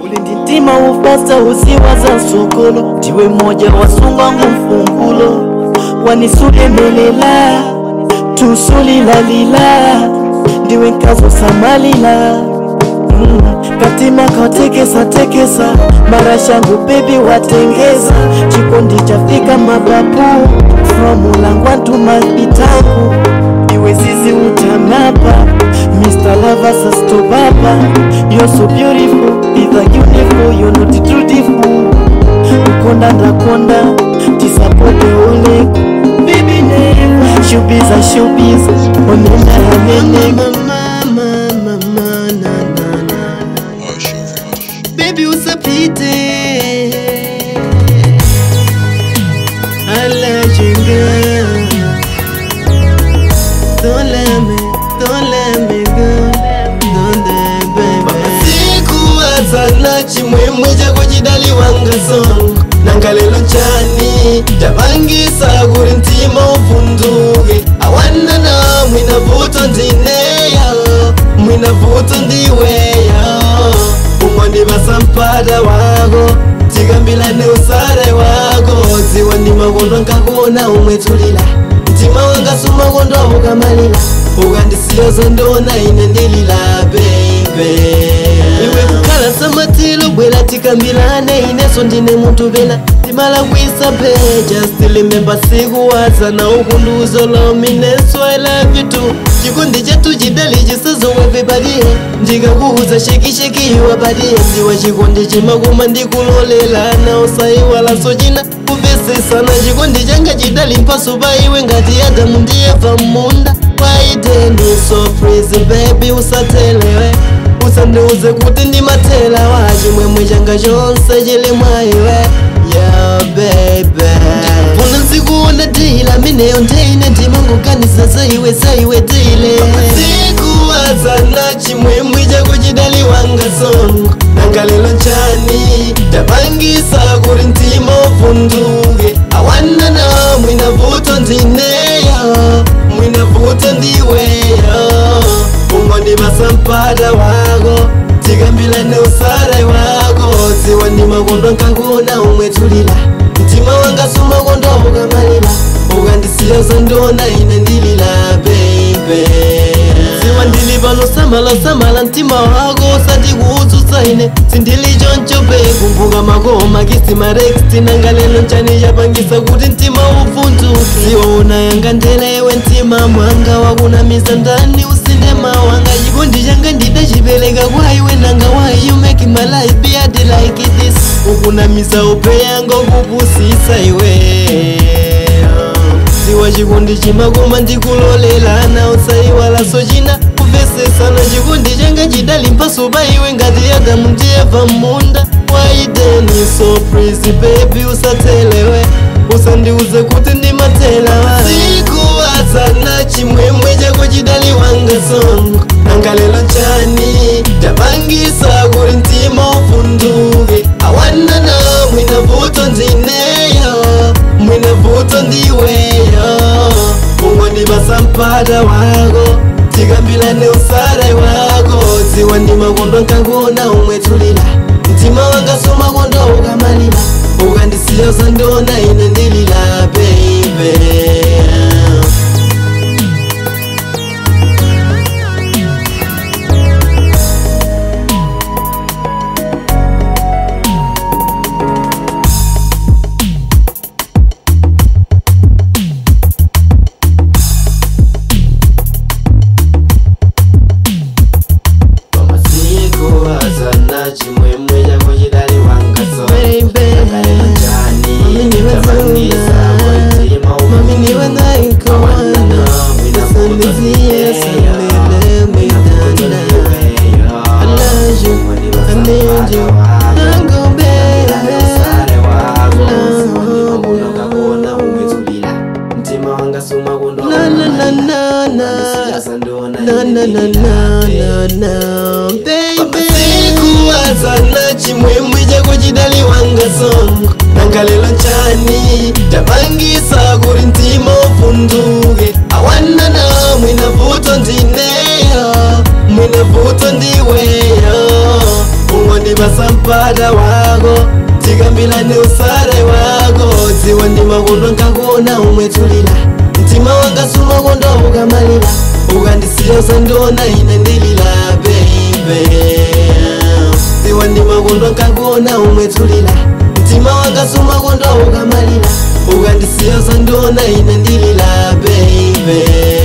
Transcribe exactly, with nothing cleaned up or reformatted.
Ulindintima ufasta usiwaza sokolo, ndiwe moja wasungangu mfungulo, wanisule melela tusuli lalila, ndiwe nkazo samalila. mm. Katima kautekesa tekesa, marashangu baby watengeza, chikondi chafika mababu, from ulangwa ntuma itangu, iwe zizi utamapa, Mister Lover sasto baba. You're so beautiful, either uniform, you're not truthful. Ukonda ndakonda, tisapote ole, baby name, showbiz a showbiz, onena hamene. Mama, mama, mama, na na na. Baby usapite, alajinga. Don't let me, don't let me go, don't let me, baby. Sikuwaza na chimwemwe jako chidali wanga song, nangalelo chani tabangisa kuri ntima uvunduke. Awana na mwina vuto ndineya, mwina vuto ndiweya, umwani basampada wako, tigambilane usare wako, ziwa ni magondo nkakuna umwetulila, ntima wanga suma gondo ukamalila, ugandisiyozo ndona inendilila baby. Iwe kukala samatilo bwela tikambilane, ineso ndine muntu vena timala kwisa pe. Just remember sikuwaza na ukunduzo lo mineso I love you too. Chikundi chetu chidali chisazo everybody, ndika kuhuza sheki sheki iwa badi. Siwa chikundi chimakuma ndikulolela na usai wala sojina kuvesi sana. Chikundi changa chidali mpasuba iwe ngati Adamu ndiye vamunda. Why then you so crazy baby usatelewe, usanduze kuti ndi matela wachi mwemwe changa chonse chili mwaiwe. Yeah baby, funa nsikuona dila mineyo ndeine ndimangoganiza zaiwe zaiwe dile. Sikuwaza na chimwemwe chako chidali wanga song, nangalelo chani tabangisa kuri ntima uvunduke. Awana na mwina vuto ndineya, mwina vuto ndiweya, ungoni basampada wako, tigambilane usare wako, ziwa ni magondo nkakuna umwetulila, ntima wanga suma gondo ukamalila, ugandisiyozo ndona inendilila baby. Ziwa ndilibano samala samala ntima wako, sati kuhuzusa ine sindili joncho be. Kumbuka magoma kisima rexti nangalelo nchani yapangisa kuti ntima uvunduke. Ziwa unayanga ndelewe ntima mwanga wakuna misa ndani usinde mawanga. Chikondi changa ndida chipeleka kwa iwe nanga why you make my life be hard like this. Ukuna misa upe yango kupusisa iwe. Ziwa chikondi chimakuma ndikulolela na usai wala sojina kuvese sana. Chikondi changa chidali mpasuba iwe ngati Adamu ndiye vamunda. Why then you so crazy baby usatelewe, usandiuze kuti ndi matela wa. Sikuwaza na chimwemwe chako chidali wanga song, nangalelo chani tabangisa kuri ntima uvunduke. Awana na mwina vuto ndineya, mwina vuto ndiweya, ungoni basampada wako, tigambilane usare wako, ziwa ni magondo nkakuna umwetulila, ntima wanga suma gondo ukamalila, ugandisiyozo ndona inendilila baby. Na na na na na na baby. Sikuwaza na chimwemwe chako chidali wanga song, nangalelo chani tabangisa kuri ntima uvunduke. Awana na mwina vuto ndineya, mwina vuto ndiweya, ungoni sampata wako tikambilane usare wako dziwa ndi makondo nkakona umwetulila mtima wanga sumakondo ukamalila ukandisiya usandona ine ndilila baby dziwa ndi makondo nkakona umwetulila mtima wanga sumakondo ukamalila ukandisiya usandona ine ndilila baby